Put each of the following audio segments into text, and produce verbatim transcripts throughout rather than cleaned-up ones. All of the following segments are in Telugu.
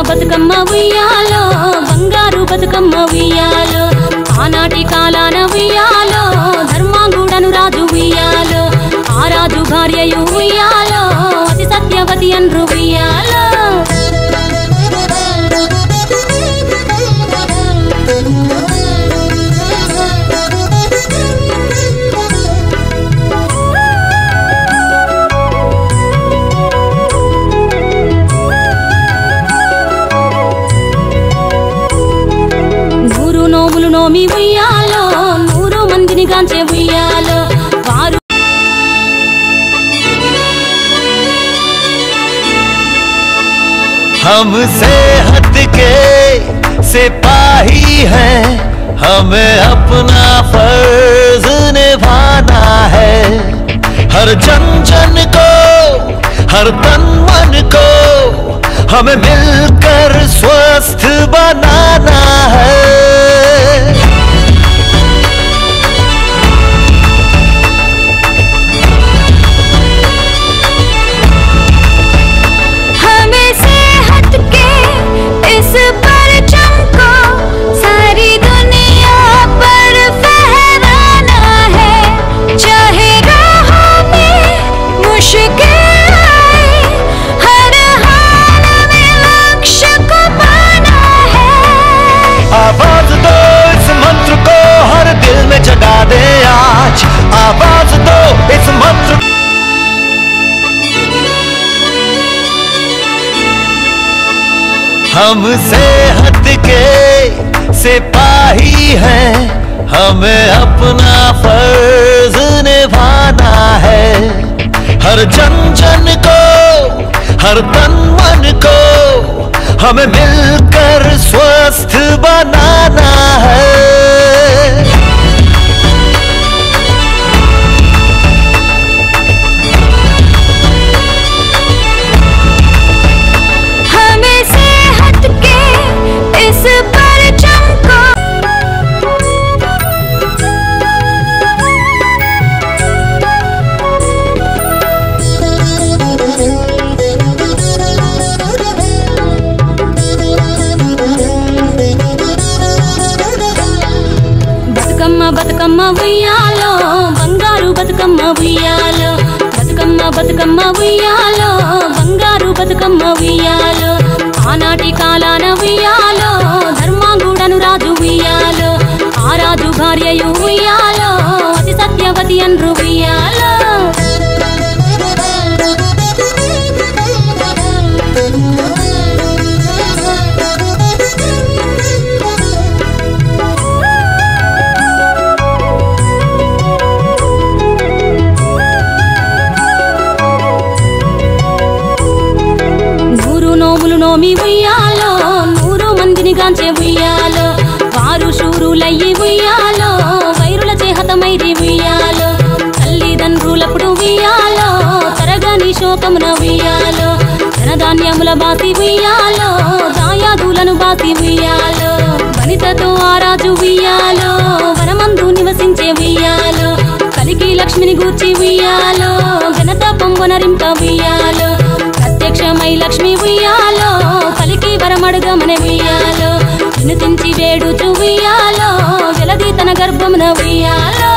బతుకమ్మ ఉయ్యాలో బంగారు బతుకమ్మ ఉయ్యాలో ఆనాటి కాలాన ఉయ్యాలో ధర్మాంగుడను రాజు ఉయ్యాలో ఆ రాజు భార్యయు ఉయ్యాలో అతి సత్యవతి అన్రు ఉయ్యాలో నోములు నోమి ఉయ్యాలో నూరు మందిని గాంచే ఉయ్యాలో వారు हम सेहत के सिपाही हैं, हमें अपना फर्ज निभाना है। हर जन जन को हर तन मन को हमें मिलकर स्वस्थ बनाना है। आवाज दो इस मंत्र को हर दिल में जगा दे आज, आवाज दो इस मंत्र। हम सेहत के सिपाही हैं, हमें अपना फर्ज निभाना है। हर जन जन को हर तन मन को हमें मिलकर स्वस्थ बनाना है। हमें सेहत के इस परचम को బతుకమ్మ ఉయ్యాలో బంగారు బతుకమ్మ ఉయ్యాలో బతుకమ్మ బతుకమ్మ ఉయ్యాలో బంగారు బతుకమ్మ ఉయ్యాలో ఆనాటి కాలాన ఉయ్యాలో ధర్మాంగుడను రాజు ఉయ్యాలో ఆ రాజు భార్యయు ఉయ్యాలో అతి సత్యవతి అన్రు ఉయ్యాలో నోమి ఉయ్యాలో నూరు మందిని గాంచే ఉయ్యాలో వారు శూరులయ్యి ఉయ్యాలో వైరుల చేహతమైరి ఉయ్యాలో తల్లిదండ్రులప్పుడు ఉయ్యాలో తరగని శోకమున ఉయ్యాలో ధనధాన్యముల బాసి ఉయ్యాలో దాయాదులను బాసి ఉయ్యాలో వనితతో ఆ రాజు ఉయ్యాలో వనమందు నివసించే ఉయ్యాలో కలికి లక్ష్మిని గూర్చి ఉయ్యాలో ఘనత పొంగునరింప ఉయ్యాలో ప్రత్యక్షమై లక్ష్మి ఉయ్యాలో పలికి వరమడుగమన ఉయ్యాలో వినుతించి వేడుచు ఉయ్యాలో జలది తన గర్భమున ఉయ్యాలో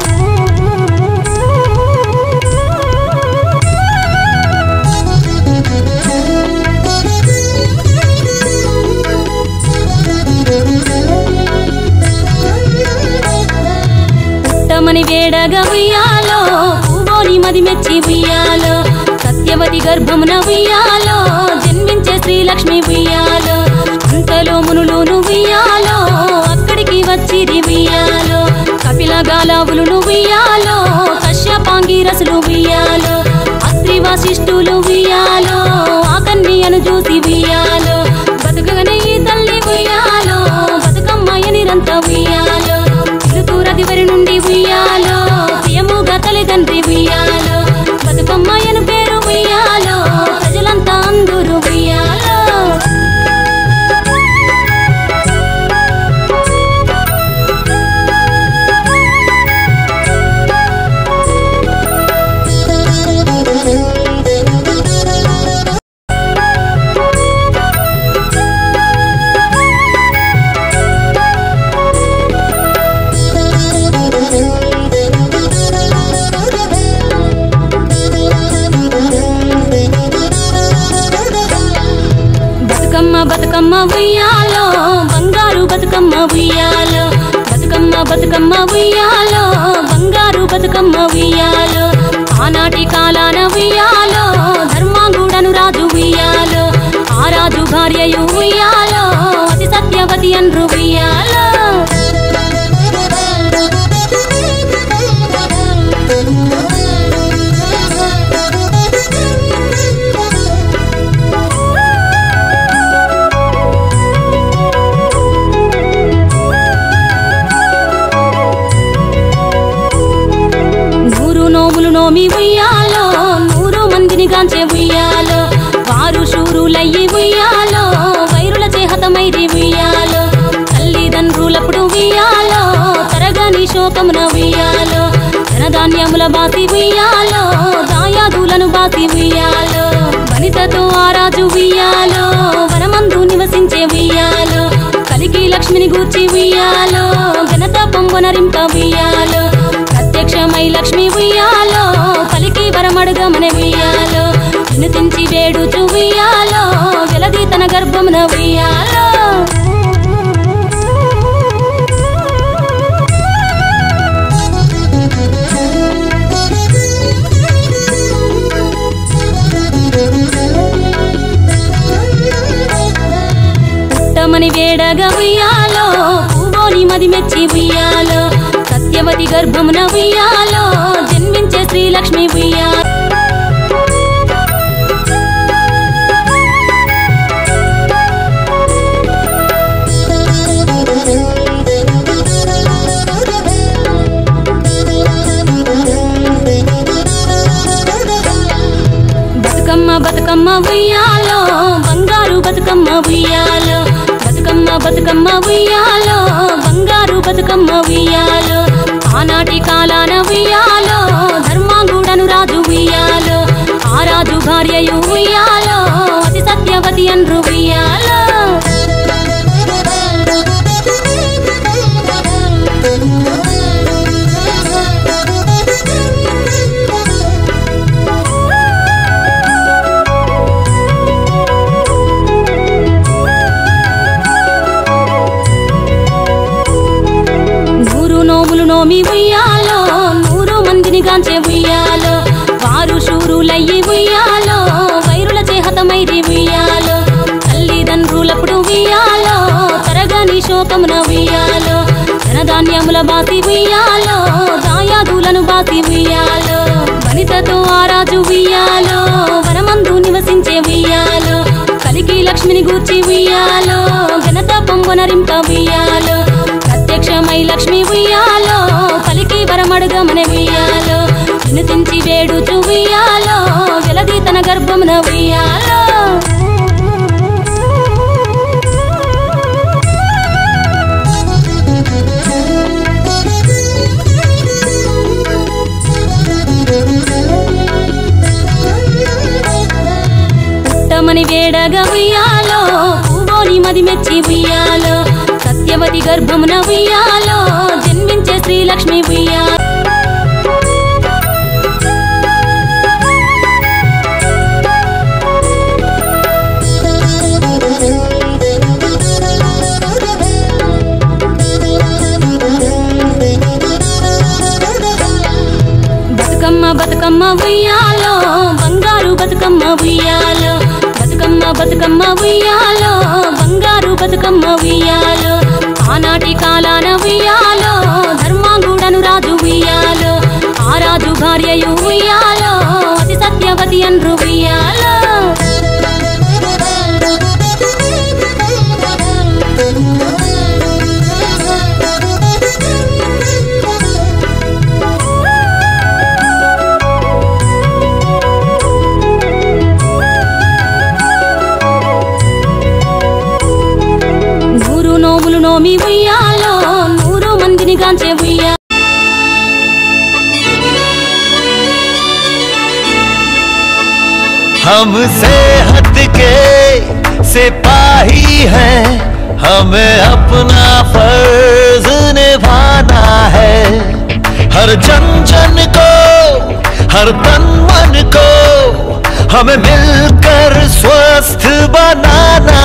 పుట్టమని వేడగా ఉయ్యాలో పూవోని మది మెచ్చి ఉయ్యాలో సత్యవతి గర్భమున ఉయ్యాలో జన్మించే శ్రీలక్ష్మి ఉయ్యాలో అంతలో మునులు ఉయ్యాలో అక్కడికి వచ్చిరి ఉయ్యాలో కపిల గాలావులు ఉయ్యాలో కశ్యపాంగిరసులు ఉయ్యాలో అత్రి వశిష్ఠులు ఉయ్యాలో ఆ కన్యను చూసి ఉయ్యాలో బతుకగనే ఈ తల్లి ఉయ్యాలో బతుకమ్మయ్య నిరంత ఉయ్యాలో చిలుకూరదివరి నుండి ఉయ్యాలో ప్రియముగా తల్లిదండ్రి ఉయ్యాలో బతుకమ్మయ్యను పేరు ఉయ్యాలో ప్రజలంతా అందరూ ఉయ్యాలో ఉయ్యాలో బతుకమ్మ బతుకమ్మ ఉయ్యాలో బంగారు బతుకమ్మ ఉయ్యాలో ఆనాటి కాలాన ఉయ్యాలో ధర్మాంగుడను రాజు ఉయ్యాలో ఆ రాజు భార్యయు ఉయ్యాలో అతి సత్యవతి అన్రు ఉయ్యాలో నోములు నోమి ఉయ్యాలో నూరు మందిని గాంచే ఉయ్యాలో వారు శూరులయ్యి ఉయ్యాలో వైరుల చేహతమైరి ఉయ్యాలో తల్లిదండ్రులప్పుడు ఉయ్యాలో తరగని శోకమున ఉయ్యాలో ధనధాన్యముల బాసి ఉయ్యాలో దాయాదులను బాసి ఉయ్యాలో వనితతో ఆరాజు ఉయ్యాలో వనమందు నివసించే ఉయ్యాలో కలికి లక్ష్మిని గూర్చి ఉయ్యాలో ఘనత పొంగునరింప ఉయ్యాలో ప్రత్యక్షమై లక్ష్మి ఉయ్యాలో పలికి వరమడుగమని ఉయ్యాలో వినుతించి వేడుచు ఉయ్యాలో వెలది తన గర్భమున ఉయ్యాలో పుట్టమని వేడగా ఉయ్యాలో పువ్వోని మది మెచ్చి ఉయ్యాలో సత్యవతి గర్భమున ఉయ్యాలో జన్మించే శ్రీలక్ష్మి ఉయ్యాలో బతుకమ్మ బతుకమ్మ ఉయ్యాలో బంగారు బతుకమ్మ ఉయ్యాలో బతుకమ్మ బతుకమ్మ ఉయ్యాలో బంగారు బతుకమ్మ ఉయ్యాలో ఆనాటి కాలాన ఉయ్యాలో ధర్మాంగుడను రాజు ఉయ్యాలో ఆ రాజు భార్యయు ఉయ్యాలో అతి సత్యవతి అన్రు ఉయ్యాలో నోములు నోమి ఉయ్యాలో నూరు మందిని గాంచే ఉయ్యాలో వారు శూరులయ్యి ఉయ్యాలో వైరుల చేహతమైరి ఉయ్యాలో తల్లిదండ్రులప్పుడు ఉయ్యాలో తరగని శోకమున ఉయ్యాలో ధనధాన్యముల బాసి ఉయ్యాలో దాయాదులను బాసి ఉయ్యాలో వనితతో ఆరాజు ఉయ్యాలో వనమందు నివసించే ఉయ్యాలో కలికి లక్ష్మిని గూర్చి ఉయ్యాలో ఘనత పొంగునరింప ఉయ్యాలో ప్రత్యక్షమై లక్ష్మి ఉయ్యాలో పలికి వరమడుగమని ఉయ్యాలో వినుతించి వేడుచు ఉయ్యాలో వెలది తన గర్భమున ఉయ్యాలో పుట్టమని వేడగా ఉయ్యాలో పువ్వోని మది మెచ్చి ఉయ్యాలో సత్యవతి గర్భమున ఉయ్యాలో జన్మించే శ్రీలక్ష్మి ఉయ్యాలో బతుకమ్మ బతుకమ్మ ఉయ్యాలో బంగారు బతుకమ్మ ఉయ్యాలో బతుకమ్మ బతుకమ్మ ఉయ్యాలో బంగారు బతుకమ్మ ఉయ్యాలో ఆనాటి కాలాన ఉయ్యాలో ధర్మాంగుడను రాజు ఉయ్యాలో ఆ రాజు భార్యయు ఉయ్యాలో అతి సత్యవతి అన్రు ఉయ్యాలో నోములు నోమి ఉయ్యాలో నూరు మందిని గాంచే ఉయ్యాలో हमसे हट के सिपाही हैं, हमें अपना फर्ज निभाना है। हर जन जन को, हर तन मन को हमें मिलकर स्वस्थ बनाना